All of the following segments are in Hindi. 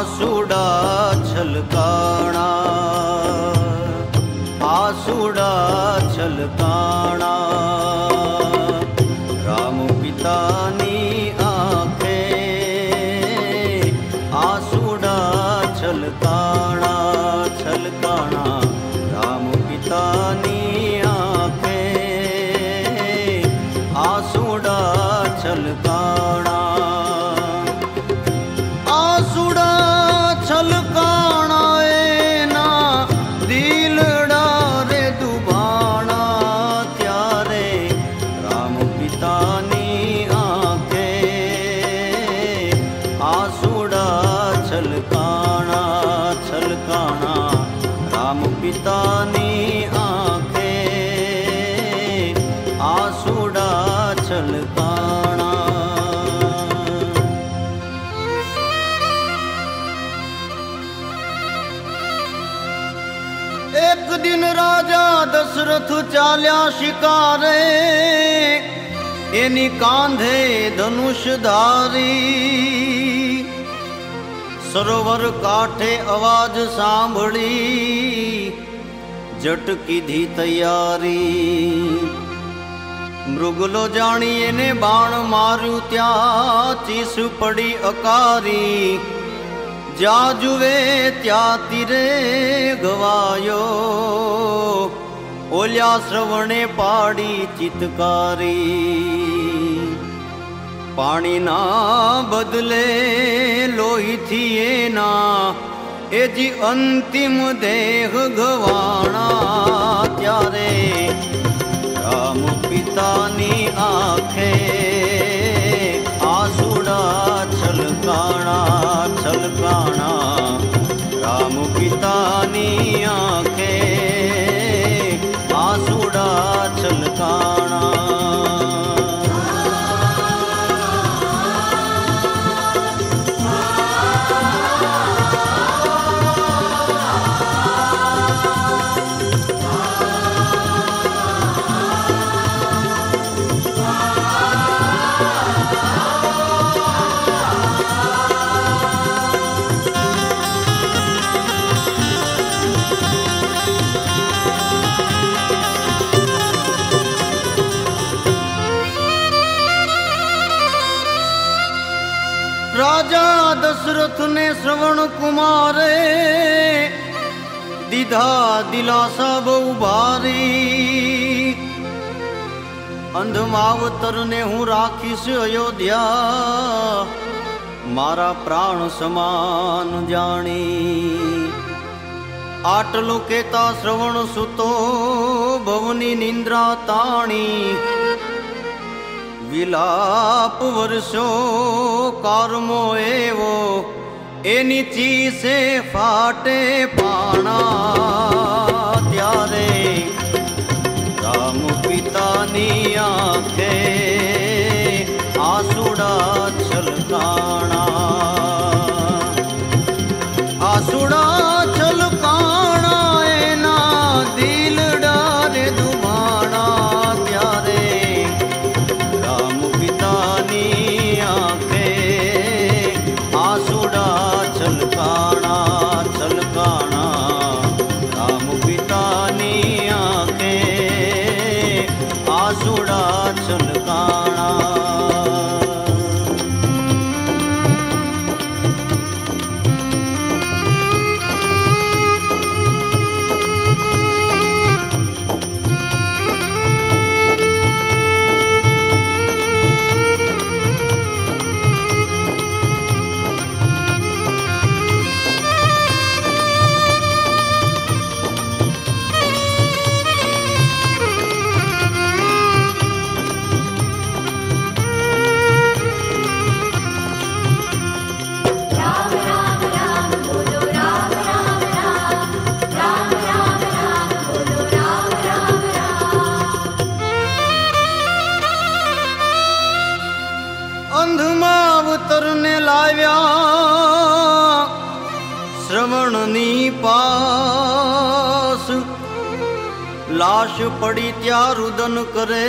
आसुड़ा छलकाणा, आसुड़ा छलकाणा। राम पितानी आंखे आसुड़ा छलकाणा, छलकाणा। राम पितानी आंखे आसुड़ा छलकाणा, आसुड़ा छलकाणा। एना दिलड़ा रे दुबाणा त्यारे राम पितानी आंखे आसुड़ा छलकाणा, छलकाणा। राम पितानी आंखे आसुड़ा छलकाणा। एक दिन राजा दशरथ चाल्या शिकारे, एनी कांधे धनुष धारी। सरोवर काठे आवाज सांभળી, जट कीधी तैयारी। मृगलो जाणी एने बाण मार्यु त्या चीस पड़ी अकारी। जा जुवे त्या तीरे गवायो, ओल्या श्रवणे पाड़ी चितकारी। पाणी ना बदले लोही थी एना, एजी अंतिम देह गवाणा त्यारे राम पितानी आंखे आसुड़ा छलकाणा, छलकाणा। राम पितानी आंखे आसुड़ा छलकाणा। राजा दशरथ ने श्रवण कुमारे, दीधा दिलासा बहु भारी। अंध मावतर ने हूँ राखीश अयोध्या, मारा प्राण समान जानी। आटलू केता श्रवण सुतो, भवनी निंद्रा ताणी। विलाप वर्षो कर्मो एवो, एनी चीसे फाटे पाणा त्यारे राम पितानी आंखे आसुड़ा छलकाणा, आसुड़ा छलकाणा। एना दिलड़ा रे दुबाणा त्यारे आंखे आसुड़ा छलकाणा, छलकाणा। राम पितानी आंखे आसुड़ा छलकाणा। अंधमावतरने लाव्या श्रवणनी पास, लाश पड़ी त्या रुदन करे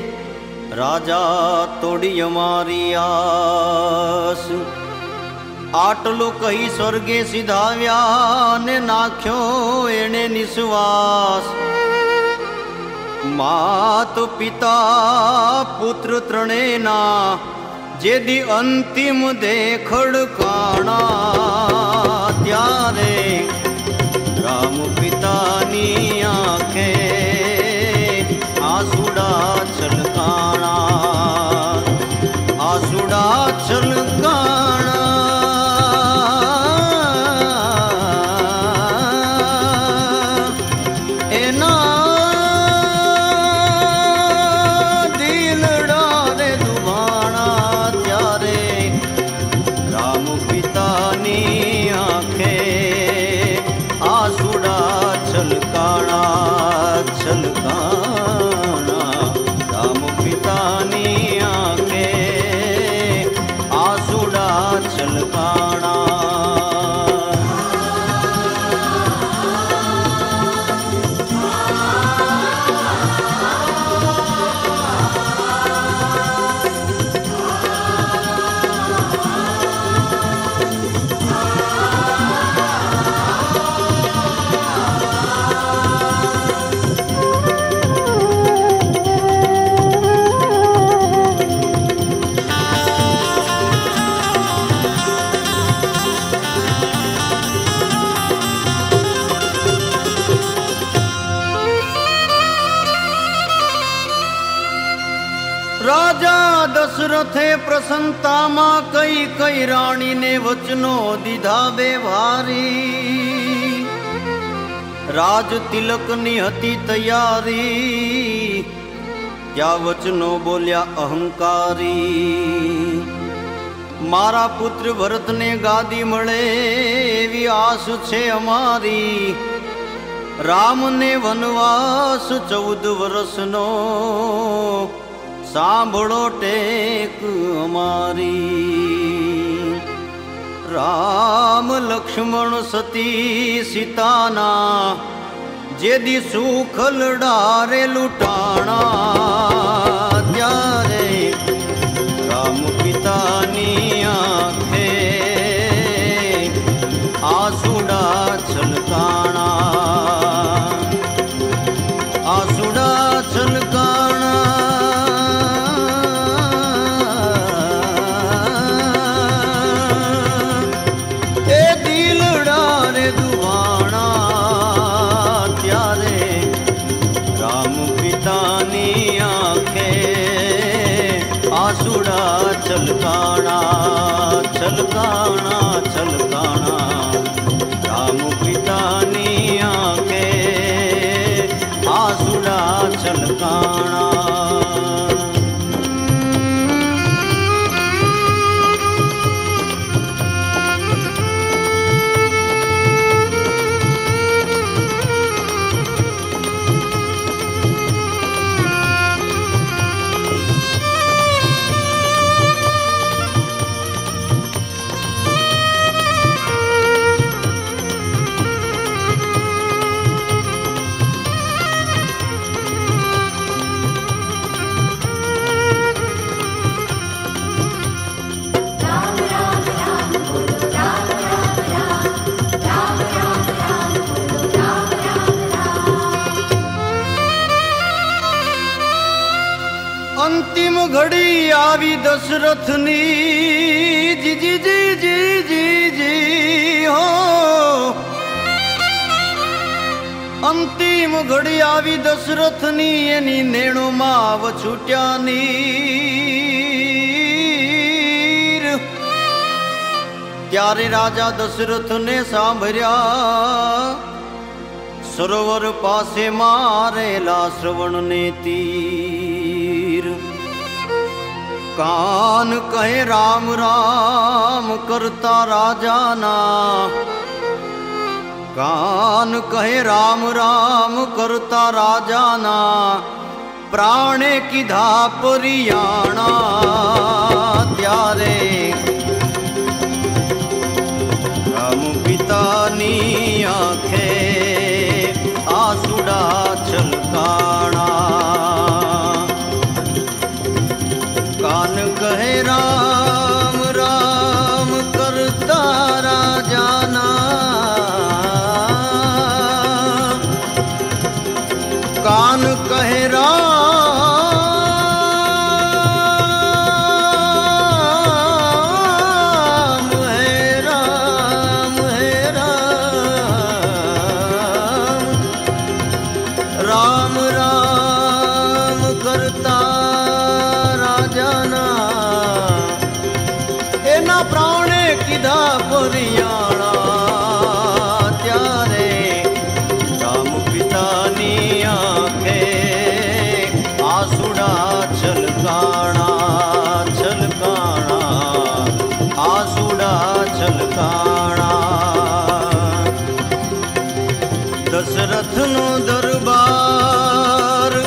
राजा तोड़ी हमारी आस। આટલું કહી સ્વર્ગે સીધાવ્યા ને નાખ્યો એને નિશ્વાસ. માત પિતા પુત્ર ત્રણેના જેદી અંતિમ દેખડ કાણા ત્યારે રામ પિતાની આંખે આસુડા છલકાણા, આસુડા છલકાણા. રાજા દશરથે પ્રસન્નતામાં કઈ કઈ રાણીને વચનો દીધા બે ભારી. રાજ તિલકની હતી તૈયારી, ત્યાં વચનો બોલ્યા અહંકારી. મારા પુત્ર ભરતને ગાદી મળે એવી આસ છે અમારી. રામને વનવાસ 14 વર્ષનો સાંભળો ટેક અમારી. રામ લક્ષ્મણ સતી સીતાના જેદી સુખલ ડારે લૂંટાણા ત્યારે રામ પિતાની આંખે આસુડા છલકાણા, આસુડા છલકાણા. छलकाना छलकाना छलकाना राम पितानी आंखे आसुड़ा छलकाना. અંતિમ ઘડી આવી દશરથની જી જી જી જી જી જી હો. અંતિમ ઘડી આવી દશરથની એની નેણુમાં વછૂટ્યા નીર. ત્યારે રાજા દશરથને સાંભળ્યા સરોવર પાસે મારેલા શ્રવણને તીર. કાન કહે રામ રામ કરતા રાજાના, કાન કહે રામ રામ કરતા રાજાના प्राणे कीधा परियाणा त्यारे राम पितानी आंखे आसुड़ा छलकाणा कान कहे राम राम करता है राम है राम है राम राम राम करता राजाना एना प्राणे कीधा परियाणा त्यारे राम पितानी आंखे आसुड़ा छलकाणा छलकाणा आसुड़ा छलकाणा दशरथ नो दरबार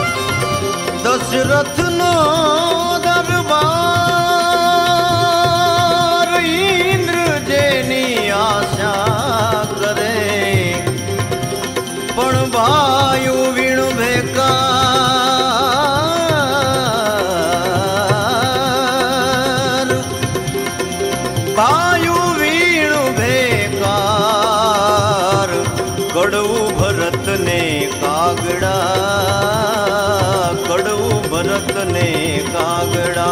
दशरथ नो दरबार इंद्र जेनी आशा करे पण भायु वीण बेकार भायु वीण बेकार कड़ऊ भरत ने कागड़ा कड़ऊ भरत ने कागड़ा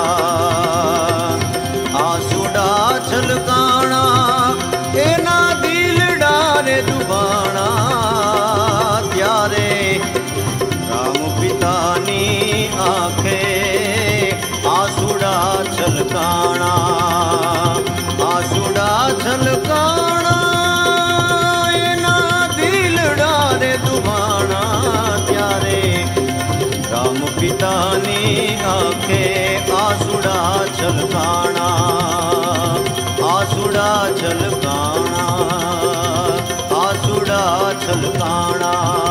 आसुड़ा छलकाणा एना दिलड़ा रे दुबाणा त्यारे राम पितानी आंखे आसुड़ा छलकाणा आसुड़ा छलकाणा एना दिलड़ा रे दुबाणा त्यारे राम पितानी आंखे आसुड़ा छलकाणा आसुड़ा छलकाणा आसुड़ा छलकाणा।